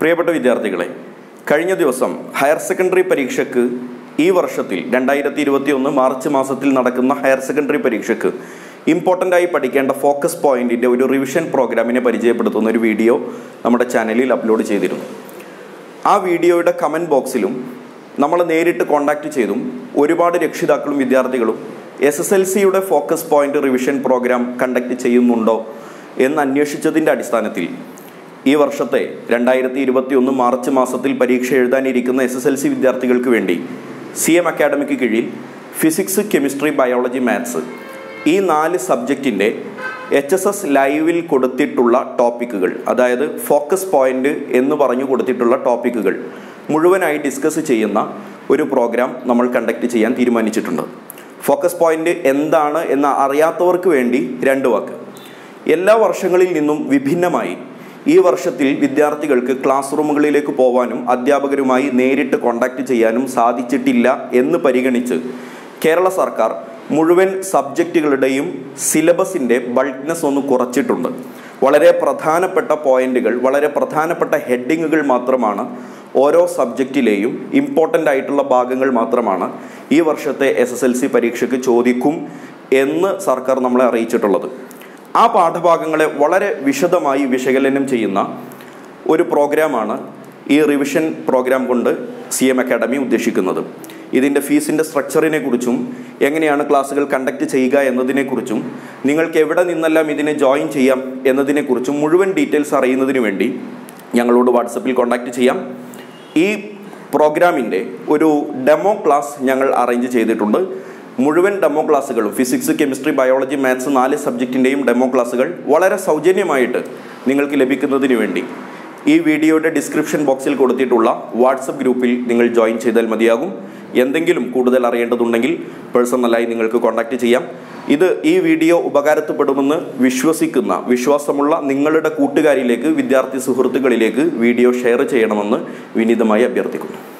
പ്രിയപ്പെട്ട വിദ്യാർത്ഥികളെ, കഴിഞ്ഞ ദിവസം ഹയർ സെക്കൻഡറി പരീക്ഷയ്ക്ക് ഈ വർഷത്തിൽ 2021 മാർച്ച് മാസത്തിൽ നടക്കുന്ന ഹയർ സെക്കൻഡറി പരീക്ഷയ്ക്ക് ഇമ്പോർട്ടൻ്റായി പഠിക്കേണ്ട ഫോക്കസ് പോയിന്റിൻ്റെ ഒരു റിവിഷൻ പ്രോഗ്രാമിനെ പരിചയപ്പെടുത്തുന്ന ഒരു വീഡിയോ നമ്മുടെ ചാനലിൽ അപ്ലോഡ് ചെയ്തിരുന്നു. ആ വീഡിയോയുടെ കമൻറ്റ് ബോക്സിലും നമ്മൾ നേരിട്ട് കോൺടാക്റ്റ് ചെയ്തും ഒരുപാട് രക്ഷിതാക്കളും വിദ്യാർത്ഥികളും SSLCയുടെ focus point revision program conduct ചെയ്യുന്നുണ്ടോ എന്ന് അന്വേഷിച്ചതിൻ്റെ അടിസ്ഥാനത്തിൽ ഈ വർഷത്തെ 2021 മാർച്ച് മാസത്തിൽ പരീക്ഷ എഴുതാനിരിക്കുന്ന SSLC വിദ്യാർത്ഥികൾക്ക് വേണ്ടി CM അക്കാഡമിക്ക് കീഴിൽ ഫിസിക്സ്, കെമിസ്ട്രി, ബയോളജി, മാത്സ് ഈ 4 സബ്ജക്റ്റിൻ്റെ HSS ലൈവിൽ കൊടുത്തിട്ടുള്ള ടോപ്പിക്കുകൾ, അതായത് ഫോക്കസ് പോയിന്റ് എന്ന് പറഞ്ഞു കൊടുത്തിട്ടുള്ള ടോപ്പിക്കുകൾ മുഴുവനായി ഡിസ്കസ് ചെയ്യുന്ന ഒരു പ്രോഗ്രാം നമ്മൾ കണ്ടക്ട് ചെയ്യാൻ തീരുമാനിച്ചിട്ടുണ്ട്. ഫോക്കസ് പോയിന്റ് എന്താണ് എന്ന് അറിയാത്തവർക്ക് വേണ്ടി 2 വാക്ക്. എല്ലാ വർഷങ്ങളിൽ നിന്നും വിഭിന്നമായി ഈ വർഷത്തിൽ വിദ്യാർത്ഥികൾക്ക് ക്ലാസ് റൂമുകളിലേക്ക് പോകാനും അധ്യാപകരുമായി നേരിട്ട് കോൺടാക്റ്റ് ചെയ്യാനും സാധിച്ചിട്ടില്ല എന്ന് പരിഗണിച്ച് കേരള സർക്കാർ മുഴുവൻ സബ്ജക്റ്റുകളുടെയും സിലബസിൻ്റെ ബൾക്ക്നെസ് ഒന്ന് കുറച്ചിട്ടുണ്ട്. വളരെ പ്രധാനപ്പെട്ട പോയിന്റുകൾ, വളരെ പ്രധാനപ്പെട്ട ഹെഡിങ്ങുകൾ മാത്രമാണ് ഓരോ സബ്ജക്റ്റിലെയും ഇമ്പോർട്ടൻ്റ് ആയിട്ടുള്ള ഭാഗങ്ങൾ മാത്രമാണ് ഈ വർഷത്തെ SSLC പരീക്ഷയ്ക്ക് ചോദിക്കും എന്ന് സർക്കാർ നമ്മളെ അറിയിച്ചിട്ടുള്ളത്. ആ പാഠഭാഗങ്ങളെ വളരെ വിശദമായി വിശകലനം ചെയ്യുന്ന ഒരു പ്രോഗ്രാമാണ് ഈ റിവിഷൻ പ്രോഗ്രാം കൊണ്ട് CM അക്കാഡമി ഉദ്ദേശിക്കുന്നത്. ഇതിൻ്റെ ഫീസിൻ്റെ സ്ട്രക്ചറിനെ കുറിച്ചും എങ്ങനെയാണ് ക്ലാസ്സുകൾ കണ്ടക്ട് ചെയ്യുക എന്നതിനെക്കുറിച്ചും നിങ്ങൾക്ക് എവിടെ നിന്നെല്ലാം ഇതിനെ ജോയിൻ ചെയ്യാം എന്നതിനെക്കുറിച്ചും മുഴുവൻ ഡീറ്റെയിൽസ് അറിയുന്നതിന് വേണ്ടി ഞങ്ങളോട് വാട്സപ്പിൽ കോൺടാക്റ്റ് ചെയ്യാം. ഈ പ്രോഗ്രാമിൻ്റെ ഒരു ഡെമോ ക്ലാസ് ഞങ്ങൾ അറേഞ്ച് ചെയ്തിട്ടുണ്ട്. മുഴുവൻ ഡെമോ ക്ലാസ്സുകളും ഫിസിക്സ്, കെമിസ്ട്രി, ബയോളജി, മാത്സ് 4 സബ്ജക്റ്റിൻ്റെയും ഡെമോ ക്ലാസ്സുകൾ വളരെ സൗജന്യമായിട്ട് നിങ്ങൾക്ക് ലഭിക്കുന്നതിന് വേണ്ടി ഈ വീഡിയോയുടെ ഡിസ്ക്രിപ്ഷൻ ബോക്സിൽ കൊടുത്തിട്ടുള്ള വാട്സപ്പ് ഗ്രൂപ്പിൽ നിങ്ങൾ ജോയിൻ ചെയ്താൽ മതിയാകും. എന്തെങ്കിലും കൂടുതൽ അറിയേണ്ടതുണ്ടെങ്കിൽ പേഴ്സണലായി നിങ്ങൾക്ക് കോൺടാക്റ്റ് ചെയ്യാം. ഈ വീഡിയോ ഉപകാരപ്പെടുമെന്ന് വിശ്വാസമുള്ള നിങ്ങളുടെ കൂട്ടുകാരിലേക്ക്, വിദ്യാർത്ഥി സുഹൃത്തുക്കളിലേക്ക് വീഡിയോ ഷെയർ ചെയ്യണമെന്ന് വിനീതമായി അഭ്യർത്ഥിക്കുന്നു.